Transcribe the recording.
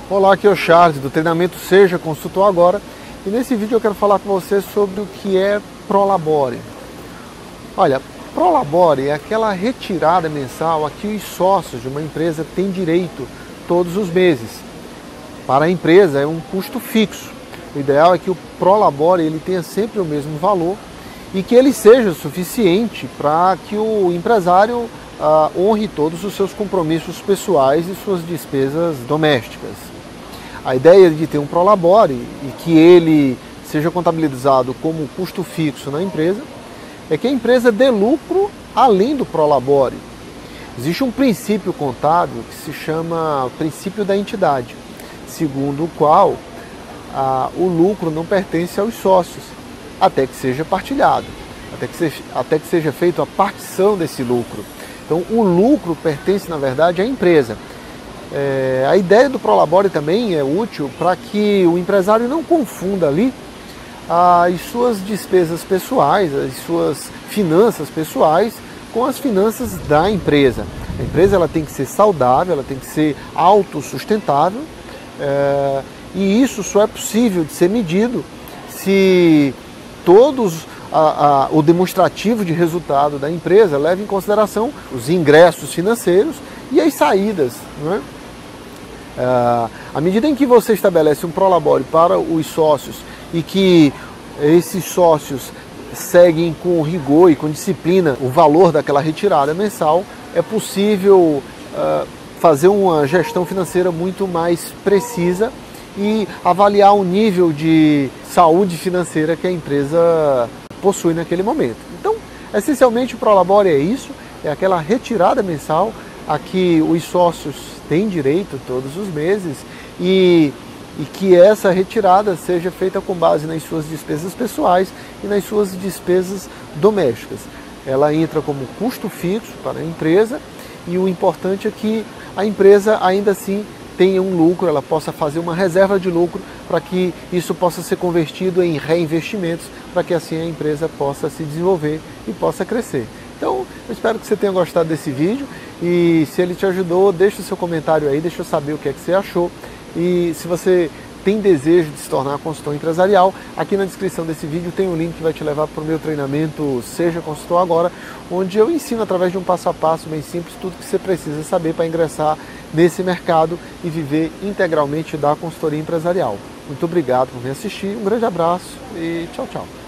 Olá, aqui é o Charles do treinamento Seja Consultor Agora, e nesse vídeo eu quero falar com você sobre o que é Prolabore. Olha, Prolabore é aquela retirada mensal a que os sócios de uma empresa têm direito todos os meses. Para a empresa é um custo fixo. O ideal é que o Prolabore ele tenha sempre o mesmo valor e que ele seja suficiente para que o empresário honre todos os seus compromissos pessoais e suas despesas domésticas. A ideia de ter um Prolabore e que ele seja contabilizado como custo fixo na empresa é que a empresa dê lucro além do Prolabore. Existe um princípio contábil que se chama princípio da entidade, segundo o qual o lucro não pertence aos sócios, até que seja partilhado, até que seja feita a partição desse lucro. Então o lucro pertence na verdade à empresa. A ideia do Prolabore também é útil para que o empresário não confunda ali as suas despesas pessoais, as suas finanças pessoais com as finanças da empresa. A empresa ela tem que ser saudável, ela tem que ser autossustentável, e isso só é possível de ser medido se o demonstrativo de resultado da empresa leva em consideração os ingressos financeiros e as saídas, não é? À medida em que você estabelece um Prolabore para os sócios e que esses sócios seguem com rigor e com disciplina o valor daquela retirada mensal, é possível fazer uma gestão financeira muito mais precisa e avaliar o nível de saúde financeira que a empresa possui naquele momento. Então, essencialmente o Prolabore é isso, é aquela retirada mensal a que os sócios têm direito todos os meses e que essa retirada seja feita com base nas suas despesas pessoais e nas suas despesas domésticas. Ela entra como custo fixo para a empresa e o importante é que a empresa ainda assim tenha um lucro, ela possa fazer uma reserva de lucro para que isso possa ser convertido em reinvestimentos, para que assim a empresa possa se desenvolver e possa crescer. Então, eu espero que você tenha gostado desse vídeo e se ele te ajudou, deixa o seu comentário aí, deixa eu saber o que é que você achou. E se você tem desejo de se tornar consultor empresarial, aqui na descrição desse vídeo tem um link que vai te levar para o meu treinamento Seja Consultor Agora, onde eu ensino através de um passo a passo bem simples tudo que você precisa saber para ingressar nesse mercado e viver integralmente da consultoria empresarial. Muito obrigado por me assistir, um grande abraço e tchau, tchau.